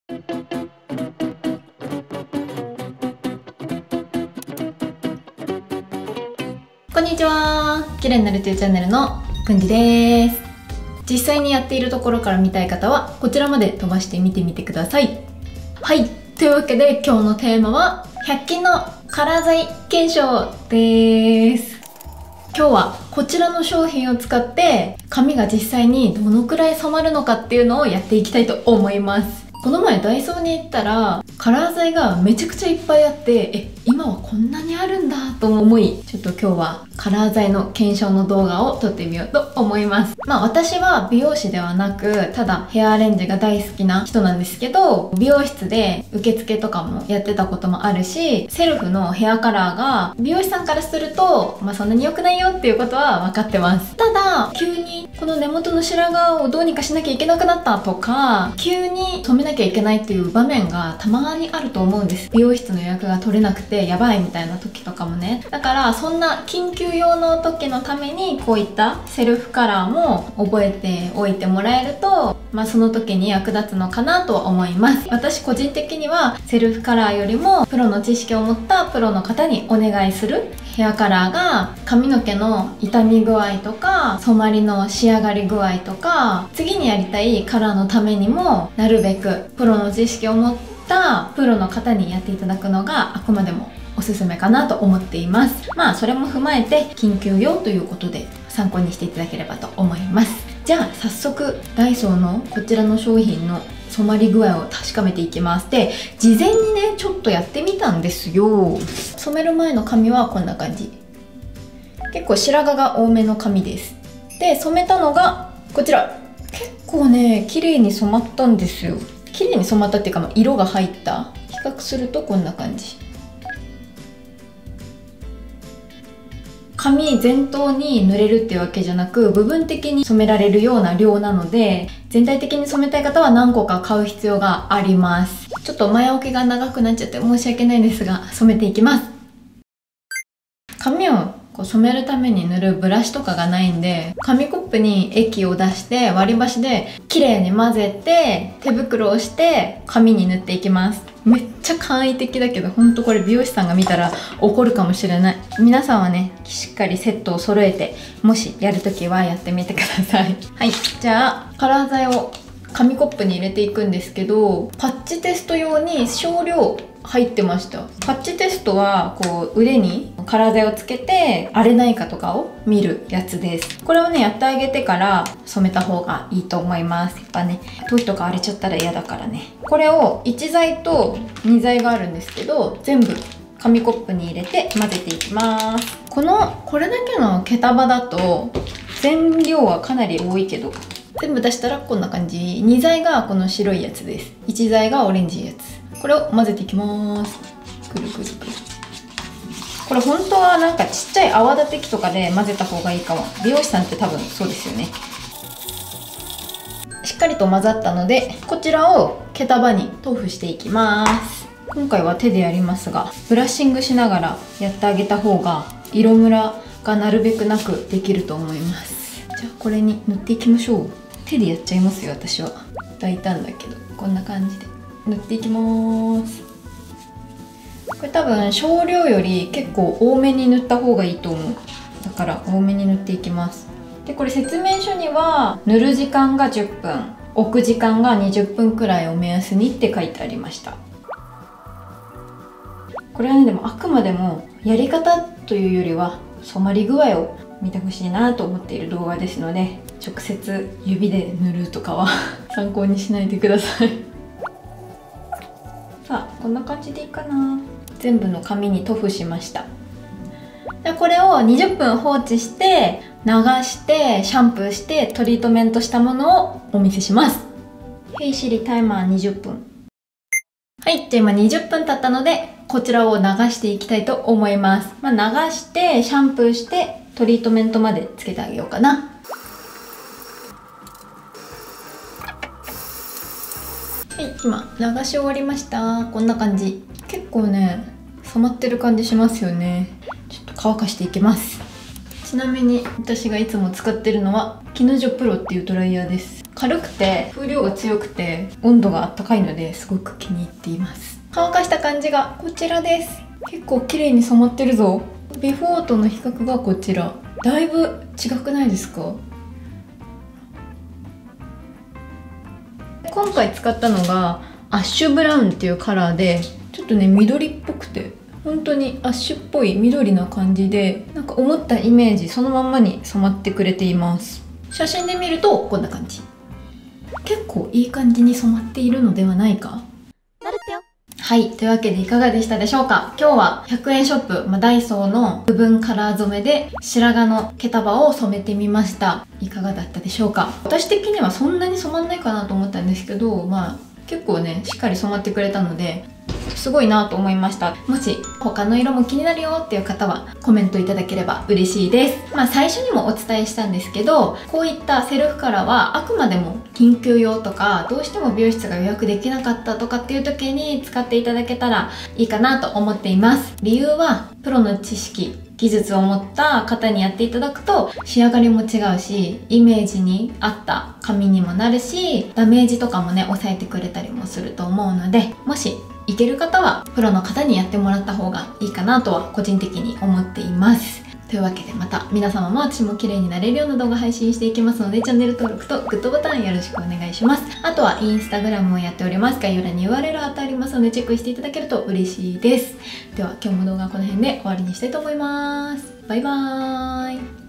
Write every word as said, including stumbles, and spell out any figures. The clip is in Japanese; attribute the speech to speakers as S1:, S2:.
S1: こんにちは。綺麗になるというチャンネルのくんじです。実際にやっているところから見たい方はこちらまで飛ばして見てみてください。はい、というわけで今日のテーマはひゃく均のカラー剤検証です。今日はこちらの商品を使って髪が実際にどのくらい染まるのかっていうのをやっていきたいと思います。この前ダイソーに行ったらカラー剤がめちゃくちゃいっぱいあって、え、今はこんなにあるんだと思い、ちょっと今日はカラー剤の検証の動画を撮ってみようと思います。まあ私は美容師ではなく、ただヘアアレンジが大好きな人なんですけど、美容室で受付とかもやってたこともあるし、セルフのヘアカラーが美容師さんからすると、まあそんなに良くないよっていうことは分かってます。ただ、急にこの根元の白髪をどうにかしなきゃいけなくなったとか、急に染めなきゃいけないっていう場面がたまにあると思うんです。美容室の予約が取れなくてやばいみたいな時とかもね。だからそんな緊急用の時のためにこういったセルフカラーも覚えておいてもらえると、まあその時に役立つのかなと思います。私個人的にはセルフカラーよりもプロの知識を持ったプロの方にお願いするヘアカラーが髪の毛の傷み具合とか染まりの仕上がり具合とか、次にやりたいカラーのためにもなるべくプロの知識を持ったプロの方にやっていただくのがあくまでもおすすめかなと思っています。まあそれも踏まえて緊急用ということで参考にしていただければと思います。じゃあ早速ダイソーのこちらの商品の染まり具合を確かめていきます。で、事前にねちょっとやってみたんですよ。染める前の髪はこんな感じ。結構白髪が多めの髪です。で、染めたのがこちら。結構ね綺麗に染まったんですよ。綺麗に染まったっていうか、まあ、色が入った。比較するとこんな感じ。髪全頭に塗れるっていうわけじゃなく、部分的に染められるような量なので、全体的に染めたい方は何個か買う必要があります。ちょっと前置きが長くなっちゃって申し訳ないんですが、染めていきます。髪をこう染めるために塗るブラシとかがないんで、紙コップに液を出して割り箸で綺麗に混ぜて手袋をして髪に塗っていきます。めっちゃ簡易的だけど、ほんとこれ美容師さんが見たら怒るかもしれない。皆さんはねしっかりセットを揃えて、もしやるときはやってみてください。はい、じゃあカラー剤を紙コップに入れていくんですけど、パッチテスト用に少量入ってました。パッチテストはこう腕にカラー剤をつけて荒れないかとかを見るやつです。これをねやってあげてから染めた方がいいと思います。やっぱね頭皮とか荒れちゃったら嫌だからね。これをいち剤とに剤があるんですけど、全部紙コップに入れて混ぜていきます。このこれだけの毛束だと全量はかなり多いけど、全部出したらこんな感じ。に剤がこの白いやつです。いち剤がオレンジいやつ。これを混ぜていきます。くるくるくる。これ本当はなんかちっちゃい泡立て器とかで混ぜた方がいいかも。美容師さんって多分そうですよね。しっかりと混ざったので、こちらを毛束に塗布していきます。今回は手でやりますが、ブラッシングしながらやってあげた方が色ムラがなるべくなくできると思います。じゃあこれに塗っていきましょう。手でやっちゃいますよ、私は。大胆だけどこんな感じで塗っていきます。これ多分少量より結構多めに塗った方がいいと思う。だから多めに塗っていきます。で、これ説明書には塗る時間がじゅっぷん、置く時間がにじゅっぷんくらいを目安にって書いてありました。これはね、でもあくまでもやり方というよりは染まり具合を見てほしいなと思っている動画ですので、直接指で塗るとかは参考にしないでください。さあこんな感じでいいかな。全部の髪に塗布しました。でこれをにじゅっぷん放置して流してシャンプーしてトリートメントしたものをお見せします。ヘイシリタイマーにじゅっぷん。はい、じゃあ今にじゅっぷん経ったのでこちらを流していきたいと思います。まあ、流してシャンプーしてトリートメントまでつけてあげようかな。はい、今流し終わりました。こんな感じ。結構ね染まってる感じしますよね。ちょっと乾かしていきます。ちなみに私がいつも使ってるのはキヌジョプロっていうドライヤーです。 軽くて風量が強くて温度があったかいのですごく気に入っています。乾かした感じがこちらです。結構綺麗に染まってるぞ。ビフォーとの比較がこちら。だいぶ違くないですか？今回使ったのがアッシュブラウンっていうカラーで、ちょっとね緑っぽくて本当にアッシュっぽい緑な感じで、なんか思ったイメージそのまんまに染まってくれています。写真で見るとこんな感じ。結構いい感じに染まっているのではないか。なるってよ。はい、というわけでいかがでしたでしょうか。今日はひゃくえんショップ、まあ、ダイソーの部分カラー染めで白髪の毛束を染めてみました。いかがだったでしょうか。私的にはそんなに染まんないかなと思ったんですけど、まあ結構ねしっかり染まってくれたのですごいなと思いました。もし他の色も気になるよっていう方はコメントいただければ嬉しいです。まあ最初にもお伝えしたんですけど、こういったセルフカラーはあくまでも緊急用とか、どうしても美容室が予約できなかったとかっていう時に使っていただけたらいいかなと思っています。理由はプロの知識技術を持った方にやっていただくと仕上がりも違うし、イメージに合った髪にもなるし、ダメージとかもね抑えてくれたりもすると思うので、もしいける方はプロの方にやってもらった方がいいかなとは個人的に思っています。というわけでまた皆様も私も綺麗になれるような動画配信していきますので、チャンネル登録とグッドボタンよろしくお願いします。あとはインスタグラムもやっております。概要欄に ユーアールエル 貼ってありますのでチェックしていただけると嬉しいです。では今日も動画はこの辺で終わりにしたいと思います。バイバーイ。